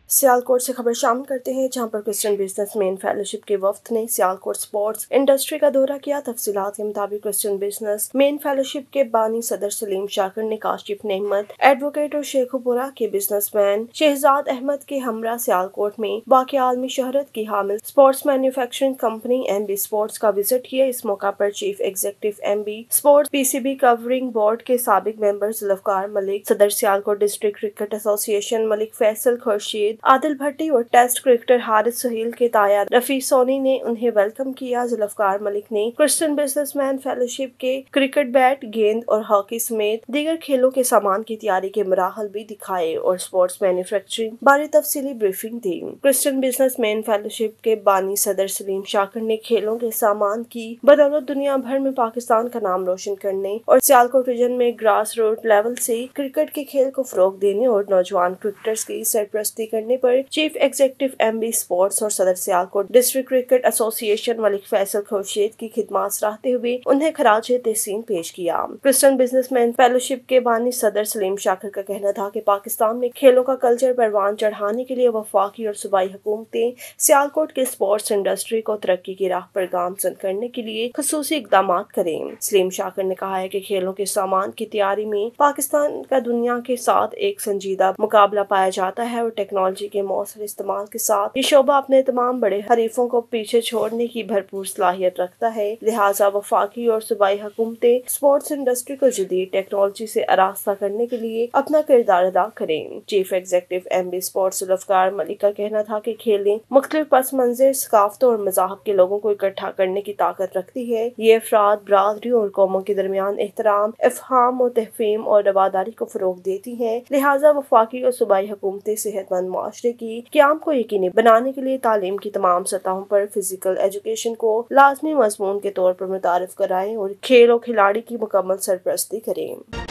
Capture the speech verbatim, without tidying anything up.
सियालकोट से खबर शामिल करते हैं, जहां पर क्रिश्चियन बिजनेसमैन फेलोशिप के वफ्द ने सियालकोट स्पोर्ट्स इंडस्ट्री का दौरा किया। तफसीलात के मुताबिक क्रिश्चियन बिजनेसमैन फेलोशिप के बानी सदर सलीम शाकिर ने काशिफ नेमत एडवोकेट और शेखुपुरा के बिजनेसमैन शहजाद अहमद के हमरा सियालकोट में वाक़िआ आलमी शहरत की हामिल sports manufacturing company M B sports का विजिट किया। इस मौका पर chief executive M B sports P C B governing board के साबिक मेंबर जुल्फकार मलिक, सदर Sialkot district cricket association Malik Faisal Khurshid, Adil Bhatti और टेस्ट क्रिकेटर हारिस सुहेल के ताया रफी सोनी ने उन्हें वेलकम किया। जुल्फकार मलिक ने क्रिश्चियन बिजनेसमैन फेलोशिप के क्रिकेट बैट, गेंद और हॉकी समेत दीगर खेलों के सामान की तैयारी के मराहल भी दिखाए और स्पोर्ट्स मैन्युफैक्चरिंग बारे तफसीली ब्रीफिंग दी। क्रिश्चियन बिजनेसमैन फेलोशिप के बानी सदर सलीम शाकिर ने खेलों के सामान की बदौलत दुनिया भर में पाकिस्तान का नाम रोशन करने और सियालकोट रीजन में ग्रास रूट लेवल से क्रिकेट के खेल को फरोग देने और नौजवान क्रिकेटर्स की सरपरस्ती करने पर chief executive M B sports और सदर Sialkot district cricket association Malik Faisal Khurshid की खिदमत सराहते हुए उन्हें खराज तहसीन पेश किया। क्रिश्चियन बिजनेसमैन फेलोशिप के बानी सदर सलीम शाकिर का कहना था कि पाकिस्तान में खेलों का कल्चर परवान चढ़ाने के लिए वफाकी और सूबाई हुकूमतें सियालकोट के स्पोर्ट्स इंडस्ट्री को तरक्की की राह पर गामजन करने के लिए खसूसी इकदाम करें। सलीम शाकिर ने कहा है कि खेलों के सामान की तैयारी में पाकिस्तान का दुनिया के साथ एक संजीदा मुकाबला पाया जाता है और टेक्नोलॉजी के मौसर इस्तेमाल के साथ ये शोबा अपने तमाम बड़े हरीफों को पीछे छोड़ने की भरपूर सलाहियत रखता है। लिहाजा वफाकी और सूबाई हुकूमतें स्पोर्ट्स इंडस्ट्री को जदीद टेक्नोलॉजी से आरास्ता करने के लिए अपना किरदार अदा करें। Chief executive M B sports Zulfiqar Malik का कहना था कि खेलें मुख्तलिफ पस मंजर, सकाफतों और मज़ाहब के लोगों को इकट्ठा करने की ताकत रखती है। ये अफराद, बरादरी और कौमों के दरमियान एहतराम, इफ़हाम और तहफ़ीम और रवादारी को फरोग देती है। लिहाजा वफाकी और सूबाई हुकूमतें सेहतमंद मुआशरे की क़याम को यकीनी बनाने के लिए तालीम की तमाम सतहों पर फिजिकल एजुकेशन को लाजमी मज़मून के तौर पर मुतारिफ कराएं और खेल और खिलाड़ी की मुकम्मल सरपरस्ती करें।